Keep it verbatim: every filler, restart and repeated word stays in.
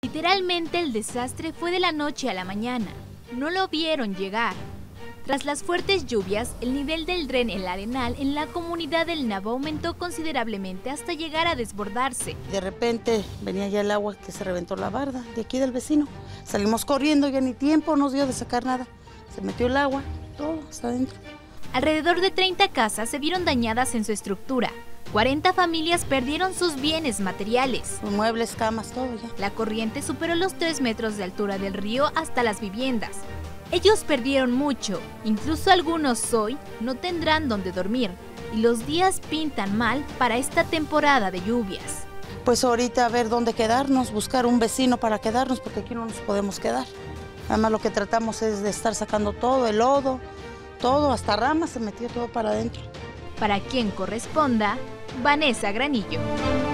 Literalmente el desastre fue de la noche a la mañana. No lo vieron llegar. Tras las fuertes lluvias, el nivel del dren El Arenal en la comunidad del Nabo aumentó considerablemente hasta llegar a desbordarse. De repente venía ya el agua que se reventó la barda de aquí del vecino. Salimos corriendo, ya ni tiempo nos dio de sacar nada. Se metió el agua, todo hasta adentro. Alrededor de treinta casas se vieron dañadas en su estructura. cuarenta familias perdieron sus bienes materiales. Los muebles, camas, todo ya. La corriente superó los tres metros de altura del río hasta las viviendas. Ellos perdieron mucho, incluso algunos hoy no tendrán donde dormir, y los días pintan mal para esta temporada de lluvias. Pues ahorita a ver dónde quedarnos, buscar un vecino para quedarnos, porque aquí no nos podemos quedar. Además lo que tratamos es de estar sacando todo, el lodo, todo, hasta ramas se metió todo para adentro. Para quien corresponda, Vanessa Granillo.